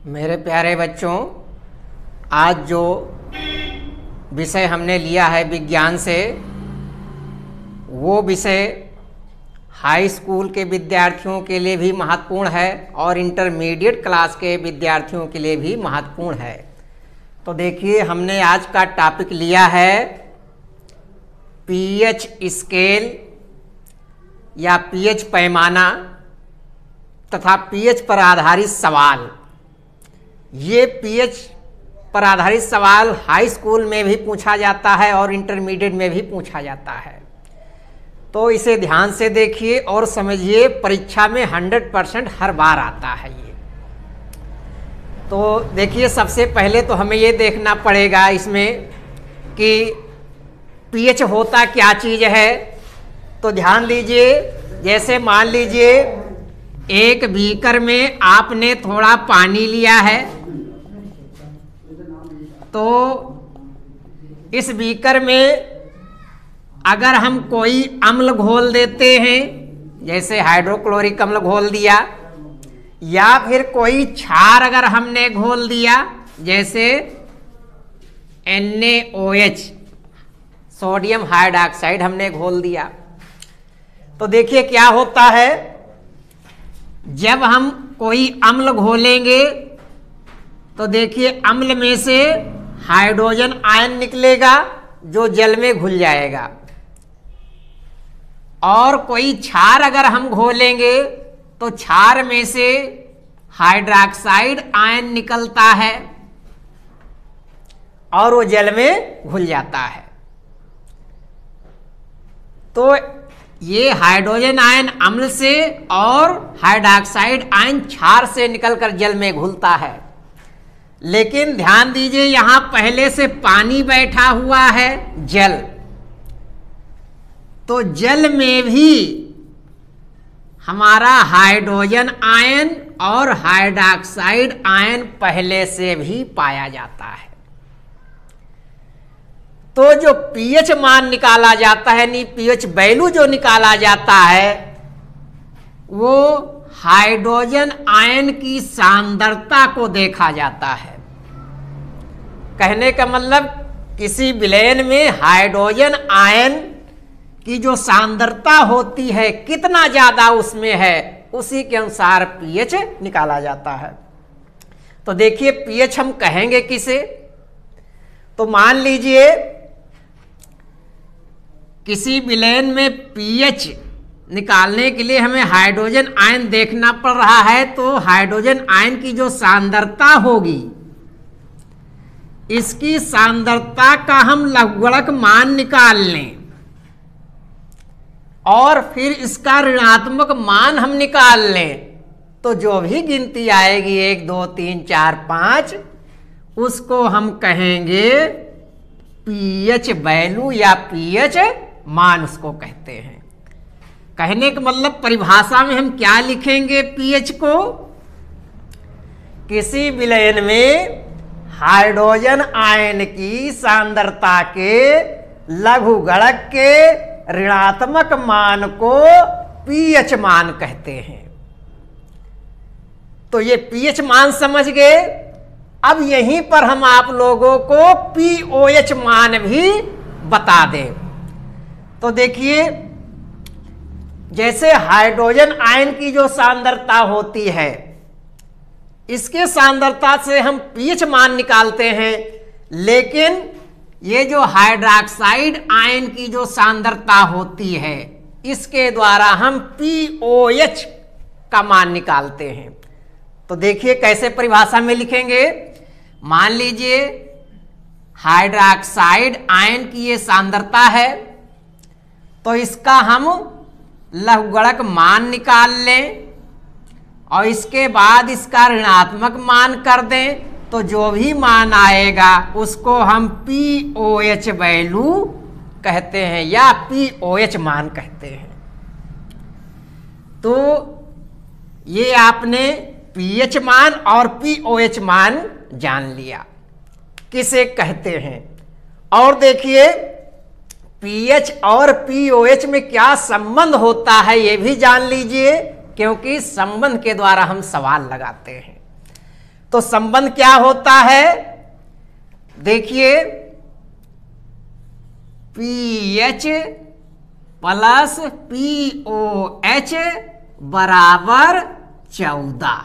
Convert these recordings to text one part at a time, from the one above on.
मेरे प्यारे बच्चों, आज जो विषय हमने लिया है विज्ञान से, वो विषय हाई स्कूल के विद्यार्थियों के लिए भी महत्वपूर्ण है और इंटरमीडिएट क्लास के विद्यार्थियों के लिए भी महत्वपूर्ण है। तो देखिए, हमने आज का टॉपिक लिया है पीएच स्केल या पीएच पैमाना तथा पीएच पर आधारित सवाल। ये पीएच पर आधारित सवाल हाई स्कूल में भी पूछा जाता है और इंटरमीडिएट में भी पूछा जाता है। तो इसे ध्यान से देखिए और समझिए, परीक्षा में 100% हर बार आता है ये। तो देखिए, सबसे पहले तो हमें ये देखना पड़ेगा इसमें कि पीएच होता क्या चीज़ है। तो ध्यान दीजिए, जैसे मान लीजिए एक बीकर में आपने थोड़ा पानी लिया है, तो इस बीकर में अगर हम कोई अम्ल घोल देते हैं, जैसे हाइड्रोक्लोरिक अम्ल घोल दिया, या फिर कोई क्षार अगर हमने घोल दिया, जैसे NaOH सोडियम हाइड्रॉक्साइड हमने घोल दिया, तो देखिए क्या होता है। जब हम कोई अम्ल घोलेंगे तो देखिए अम्ल में से हाइड्रोजन आयन निकलेगा जो जल में घुल जाएगा, और कोई क्षार अगर हम घोलेंगे तो क्षार में से हाइड्रॉक्साइड आयन निकलता है और वो जल में घुल जाता है। तो ये हाइड्रोजन आयन अम्ल से और हाइड्रॉक्साइड आयन क्षार से निकलकर जल में घुलता है। लेकिन ध्यान दीजिए, यहां पहले से पानी बैठा हुआ है, जल। तो जल में भी हमारा हाइड्रोजन आयन और हाइड्रॉक्साइड आयन पहले से भी पाया जाता है। तो जो पीएच मान निकाला जाता है, नहीं पीएच वैल्यू जो निकाला जाता है, वो हाइड्रोजन आयन की सांद्रता को देखा जाता है। कहने का मतलब, किसी विलयन में हाइड्रोजन आयन की जो सांद्रता होती है, कितना ज्यादा उसमें है, उसी के अनुसार पीएच निकाला जाता है। तो देखिए, पीएच हम कहेंगे किसे। तो मान लीजिए किसी विलयन में पीएच निकालने के लिए हमें हाइड्रोजन आयन देखना पड़ रहा है, तो हाइड्रोजन आयन की जो सांद्रता होगी, इसकी सांद्रता का हम लघुगणक मान निकाल लें और फिर इसका ऋणात्मक मान हम निकाल लें, तो जो भी गिनती आएगी 1 2 3 4 5, उसको हम कहेंगे पीएच वैल्यू या पीएच मान उसको कहते हैं। कहने का मतलब, परिभाषा में हम क्या लिखेंगे पीएच को। किसी विलयन में हाइड्रोजन आयन की सांद्रता के लघुगणक के ऋणात्मक मान को पीएच मान कहते हैं। तो ये पीएच मान समझ गए। अब यहीं पर हम आप लोगों को पीओएच मान भी बता दें। तो देखिए, जैसे हाइड्रोजन आयन की जो सांद्रता होती है, इसके सांद्रता से हम पीएच मान निकालते हैं। लेकिन ये जो हाइड्रॉक्साइड आयन की जो सांद्रता होती है, इसके द्वारा हम पीओएच का मान निकालते हैं। तो देखिए कैसे परिभाषा में लिखेंगे। मान लीजिए हाइड्रॉक्साइड आयन की ये सांद्रता है, तो इसका हम लघुगणक मान निकाल लें और इसके बाद इसका ऋणात्मक मान कर दें, तो जो भी मान आएगा उसको हम पीओएच वैल्यू कहते हैं या पीओएच मान कहते हैं। तो ये आपने पीएच मान और पीओएच मान जान लिया किसे कहते हैं। और देखिए, पीएच और पीओएच में क्या संबंध होता है ये भी जान लीजिए, क्योंकि संबंध के द्वारा हम सवाल लगाते हैं। तो संबंध क्या होता है, देखिए पीएच प्लस पीओएच बराबर 14,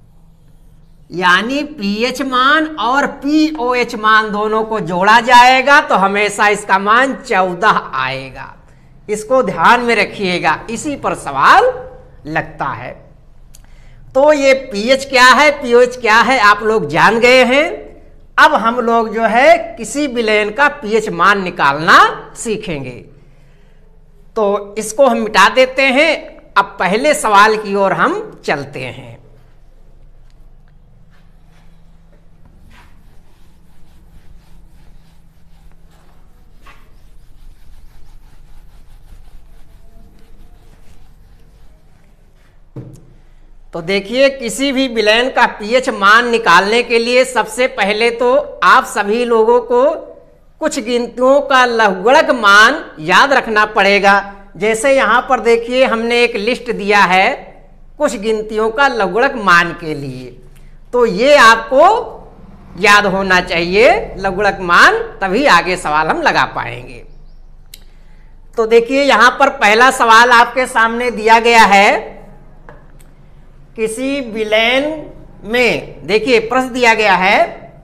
यानी पीएच मान और पीओएच मान दोनों को जोड़ा जाएगा तो हमेशा इसका मान 14 आएगा। इसको ध्यान में रखिएगा, इसी पर सवाल लगता है। तो ये पीएच क्या है, पीओएच क्या है, आप लोग जान गए हैं। अब हम लोग जो है किसी विलयन का पीएच मान निकालना सीखेंगे। तो इसको हम मिटा देते हैं। अब पहले सवाल की ओर हम चलते हैं। तो देखिए, किसी भी विलयन का पीएच मान निकालने के लिए सबसे पहले तो आप सभी लोगों को कुछ गिनतियों का लघुगणक मान याद रखना पड़ेगा। जैसे यहां पर देखिए हमने एक लिस्ट दिया है कुछ गिनतियों का लघुगणक मान के लिए, तो ये आपको याद होना चाहिए लघुगणक मान, तभी आगे सवाल हम लगा पाएंगे। तो देखिए यहां पर पहला सवाल आपके सामने दिया गया है, किसी विलयन में देखिए प्रश्न दिया गया है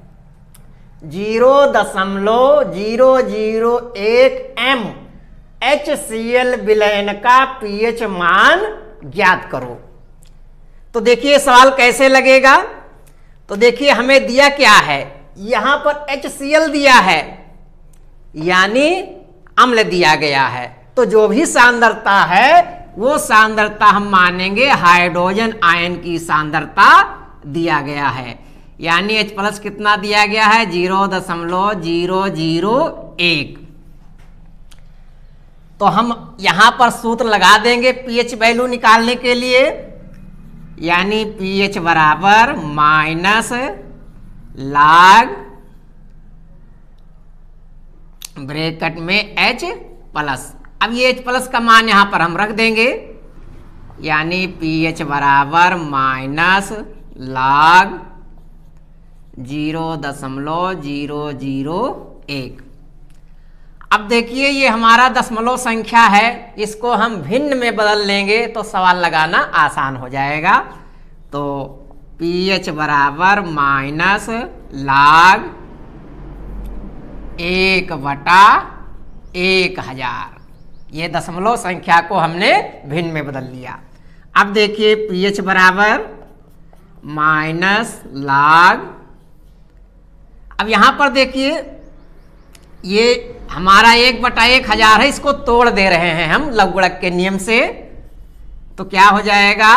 0.001 m HCl विलयन का पीएच मान ज्ञात करो। तो देखिए सवाल कैसे लगेगा। तो देखिए हमें दिया क्या है, यहां पर HCl दिया है यानी अम्ल दिया गया है, तो जो भी सांद्रता है वो सांद्रता हम मानेंगे हाइड्रोजन आयन की सांद्रता दिया गया है, यानी H प्लस कितना दिया गया है 0.001। तो हम यहां पर सूत्र लगा देंगे पीएच वैल्यू निकालने के लिए, यानी पीएच बराबर माइनस log ब्रैकेट में H प्लस। अब ये H प्लस का मान यहां पर हम रख देंगे, यानी pH बराबर माइनस log 0.001। अब देखिए ये हमारा दशमलव संख्या है, इसको हम भिन्न में बदल लेंगे तो सवाल लगाना आसान हो जाएगा। तो pH बराबर माइनस log 1/1000, ये दशमलव संख्या को हमने भिन्न में बदल लिया। अब देखिए pH बराबर माइनस log, अब यहां पर देखिए ये हमारा 1/1000 है, इसको तोड़ दे रहे हैं हम लघुगणक के नियम से, तो क्या हो जाएगा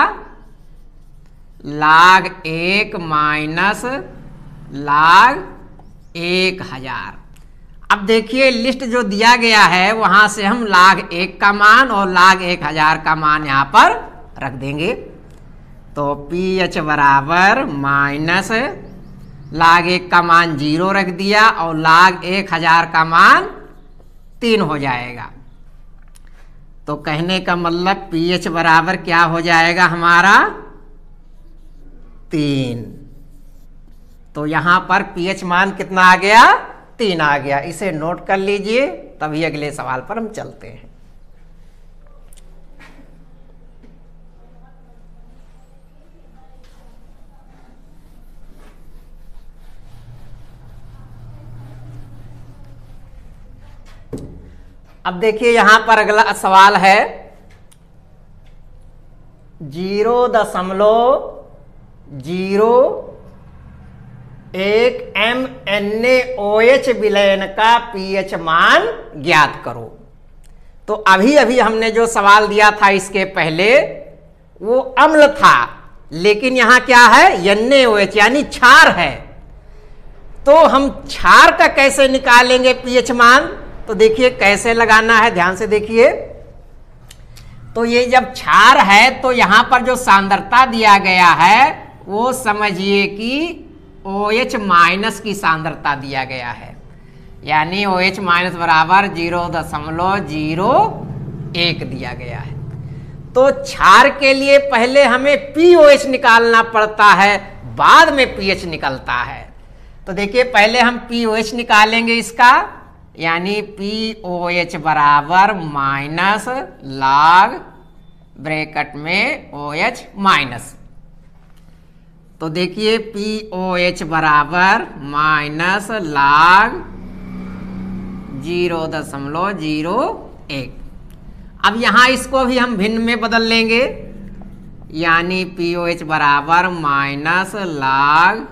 log 1 माइनस log 1000। अब देखिए लिस्ट जो दिया गया है वहां से हम log 1 का मान और log 1000 का मान यहां पर रख देंगे। तो pH बराबर माइनस log 1 का मान 0 रख दिया और log 1000 का मान 3 हो जाएगा। तो कहने का मतलब pH बराबर क्या हो जाएगा हमारा 3। तो यहां पर pH मान कितना आ गया 3 आ गया। इसे नोट कर लीजिए, तभी अगले सवाल पर हम चलते हैं। अब देखिए यहां पर अगला सवाल है 0.01 MnOH विलयन का पीएच मान ज्ञात करो। तो अभी अभी हमने जो सवाल दिया था इसके पहले वो अम्ल था, लेकिन यहां क्या है NaOH यानी क्षार है। तो हम क्षार का कैसे निकालेंगे पीएच मान, तो देखिए कैसे लगाना है, ध्यान से देखिए। तो ये जब क्षार है तो यहां पर जो सांद्रता दिया गया है वो समझिए कि OH माइनस की सांद्रता दिया गया है, यानी OH माइनस बराबर 0.01 दिया गया है। तो क्षार के लिए पहले हमें POH निकालना पड़ता है, बाद में pH निकलता है। तो देखिए पहले हम POH निकालेंगे इसका, यानी POH बराबर माइनस log ब्रैकेट में OH माइनस। तो देखिए POH बराबर माइनस log 0.01। अब यहां इसको भी हम भिन्न में बदल लेंगे, यानी POH बराबर माइनस log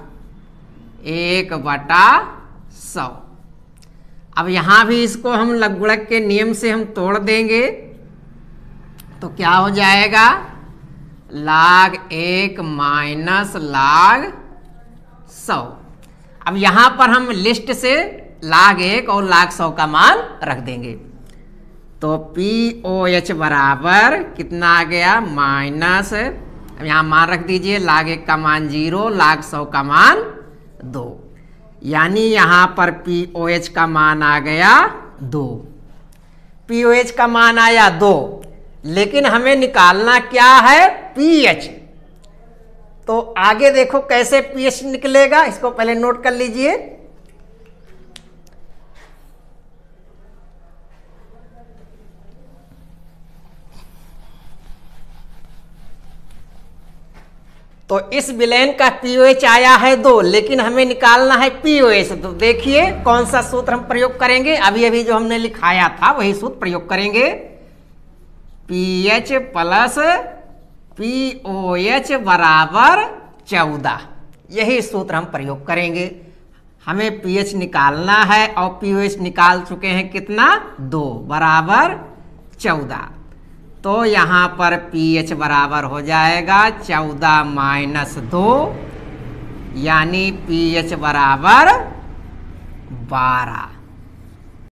1/100। अब यहां भी इसको हम लघुगणक के नियम से हम तोड़ देंगे, तो क्या हो जाएगा log 1 माइनस log 100। अब यहां पर हम लिस्ट से log 1 और log 100 का मान रख देंगे। तो POH बराबर कितना आ गया माइनस, अब यहां मान रख दीजिए, log 1 का मान 0, log 100 का मान 2, यानी यहां पर POH का मान आ गया 2। POH का मान आया 2, लेकिन हमें निकालना क्या है pH। तो आगे देखो कैसे pH निकलेगा, इसको पहले नोट कर लीजिए। तो इस विलेन का POH आया है 2, लेकिन हमें निकालना है POH। तो देखिए कौन सा सूत्र हम प्रयोग करेंगे, अभी अभी जो हमने लिखाया था वही सूत्र प्रयोग करेंगे। pH प्लस POH बराबर 14, यही सूत्र हम प्रयोग करेंगे। हमें pH निकालना है और POH निकाल चुके हैं कितना 2 बराबर 14। तो यहाँ पर pH बराबर हो जाएगा 14 माइनस 2, यानी pH बराबर 12।